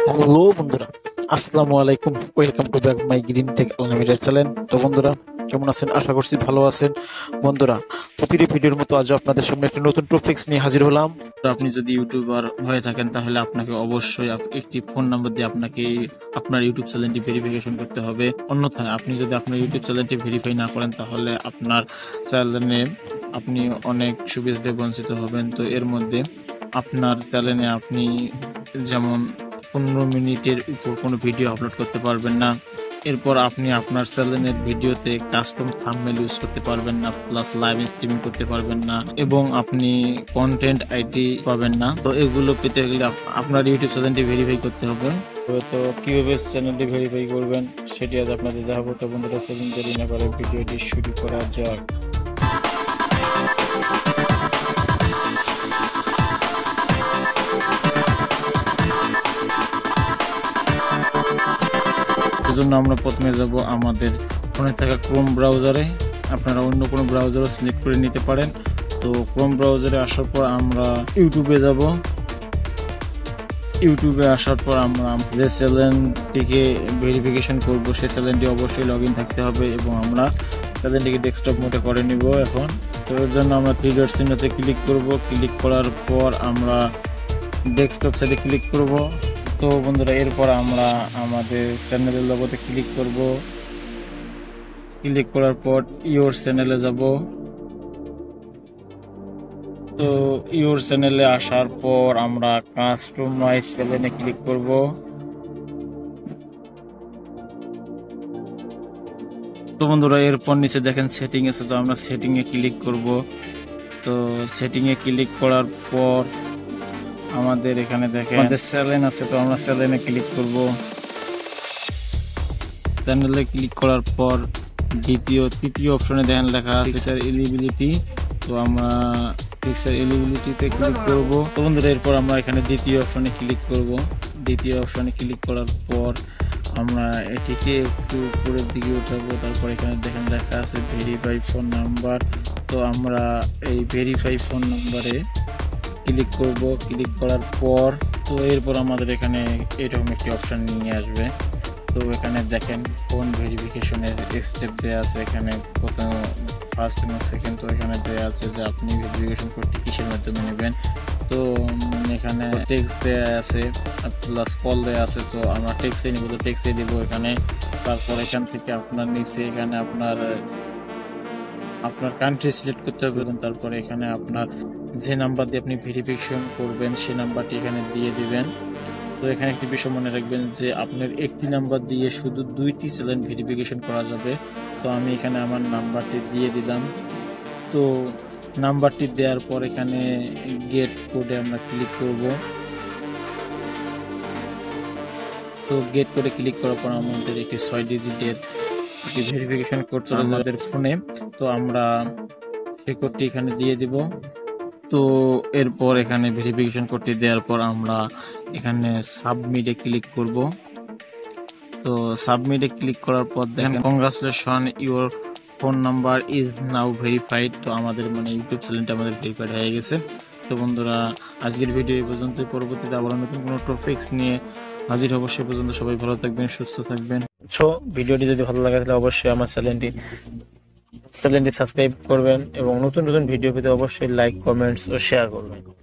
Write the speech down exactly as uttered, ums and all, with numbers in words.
Hello বন্ধুরা, আসসালামু আলাইকুম। Welcome to back my green tech unlimited channel. তো বন্ধুরা, কেমন আছেন? আশা করছি ভালো আছেন। বন্ধুরা, প্রতিটি ভিডিওর মতো আজ আপনাদের সামনে একটি নতুন টপিকস নিয়ে হাজির হলাম। আপনি যদি ইউটিউবার হয়ে থাকেন তাহলে আপনাকে অবশ্যই একটি ফোন নাম্বার দিয়ে আপনাকে আপনার ইউটিউব চ্যানেলটি ভেরিফিকেশন করতে হবে। অন্যথায় আপনি যদি আপনার ইউটিউব চ্যানেলটি ভেরিফাই না করেন তাহলে আপনার চ্যানেলে আপনি অনেক সুবিধাতে বঞ্চিত হবেন। তো এর মধ্যে আপনার চ্যানেলে আপনি যেমন পনেরো মিনিটের উপর কোনো ভিডিও আপলোড করতে পারবেন না। এরপর আপনি আপনার চ্যানেলের ভিডিওতে কাস্টম থাম্বনেল ইউজ করতে পারবেন না, প্লাস লাইভ স্ট্রিমিং করতে পারবেন না, এবং আপনি কন্টেন্ট আইডি পাবেন না। তো এগুলো পেতে গেলে আপনার ইউটিউব চ্যানেলটি ভেরিফাই করতে হবে। তো কিভাবে চ্যানেলটি ভেরিফাই করবেন সেটি আজ আপনাদের দেখাবো। তো বন্ধুরা, সেদিন দেরি না করে ভিডিওটি শুরু করা যাক। জন্য আমরা প্রথমে যাব আমাদের ফোনে থাকা ক্রোম ব্রাউজারে। আপনারা অন্য কোনো ব্রাউজারও সিলেক্ট করে নিতে পারেন। তো ক্রোম ব্রাউজারে আসার পর আমরা ইউটিউবে যাব। ইউটিউবে আসার পর আমরা যে চ্যানেলটিকে ভেরিফিকেশন করব সেই চ্যানেলটি অবশ্যই লগ ইন থাকতে হবে, এবং আমরা চ্যানেলটিকে ডেস্কটপ মোডে করে নিব এখন। তো এর জন্য আমরা থ্রি ডট চিহ্নতে ক্লিক করব। ক্লিক করার পর আমরা ডেস্কটপ সাইডে ক্লিক করব। তো বন্ধুরা, এরপর আমরা আমাদের চ্যানেলের লোগোতে ক্লিক করব। ক্লিক করার পর ইওর চ্যানেলে যাব। তো ইওর চ্যানেলে আসার পর আমরা কাস্টমাইজ চ্যানেলে ক্লিক করব। তো বন্ধুরা, এরপর নিচে দেখেন সেটিং আছে, তো আমরা সেটিং এ ক্লিক করব। তো সেটিং এ ক্লিক করার পর আমাদের এখানে দেখেন আমাদের চ্যানেল আছে, তো আমরা চ্যানেলে ক্লিক করব। চ্যানেলে ক্লিক করার পর দ্বিতীয় তৃতীয় অপশনে দেখেন লেখা আছে পিকচার এলিজিবিলিটি। তো আমরা পিকচার এলিজিবিলিটিতে ক্লিক করব। তো বন্ধুরা, এরপর আমরা এখানে দ্বিতীয় অপশনে ক্লিক করব। দ্বিতীয় অপশনে ক্লিক করার পর আমরা এটিকে একটু উপরের দিকে উঠাবো। তারপর এখানে দেখেন লেখা আছে ভেরিফাই ফোন নাম্বার। তো আমরা এই ভেরিফাই ফোন নাম্বারে ক্লিক করব। ক্লিক করার পর তো এরপর আমাদের এখানে এরকম একটি অপশন নিয়ে আসবে। তো এখানে দেখেন ফোন ভেরিফিকেশনের স্টেপ দেওয়া আছে। এখানে প্রথম ফার্স্ট এবং সেকেন্ড। তো এখানে দেওয়া আছে যে আপনি ভেরিফিকেশন কোডটি কিসের মাধ্যমে নেবেন। তো এখানে টেক্সট দেওয়া আছে, প্লাস কল দেওয়া আছে। তো আমরা টেক্সটে নিব, তো টেক্সটে দিব এখানে। তারপর এখান থেকে আপনার নিচে এখানে আপনার আপনার কান্ট্রি সিলেক্ট করতে হবে। তারপরে এখানে আপনার যে নাম্বার দিয়ে আপনি ভেরিফিকেশন করবেন সেই নাম্বারটি এখানে দিয়ে দিবেন। তো এখানে একটি বিষয় মনে রাখবেন যে আপনার একটি নাম্বার দিয়ে শুধু দুইটি চ্যানেল ভেরিফিকেশন করা যাবে। তো আমি এখানে আমার নাম্বারটি দিয়ে দিলাম। তো নাম্বারটি দেওয়ার পর এখানে গেট কোডে আমরা ক্লিক করব। তো গেট কোডে ক্লিক করার পর আমাদের একটি ছয় ডিজিটের একটি ভেরিফিকেশন কোড চলে আমাদের ফোনে। তো আমরা সেই কোডটি এখানে দিয়ে দিব। তো এরপর এখানে ভেরিফিকেশন কোডটি দেওয়ার পর আমরা এখানে সাবমিটে ক্লিক করব। তো সাবমিটে ক্লিক করার পর দেখেন congratulation, your phone number is now verified. তো আমাদের মানে ইউটিউব চ্যানেলটা আমাদের ভেরিফাইড হয়ে গেছে। তো বন্ধুরা, আজকের ভিডিও এই পর্যন্ত। পরবর্তীতে আবার নতুন কোনো টপিকস নিয়ে হাজির হব। সে পর্যন্ত সবাই ভালো থাকবেন, সুস্থ থাকবেন। সো ভিডিওটি যদি ভালো লাগে তাহলে অবশ্যই আমার চ্যানেলটি চ্যানেলটি সাবস্ক্রাইব করবেন, এবং নতুন নতুন ভিডিও পেতে অবশ্যই লাইক, কমেন্টস ও শেয়ার করবেন।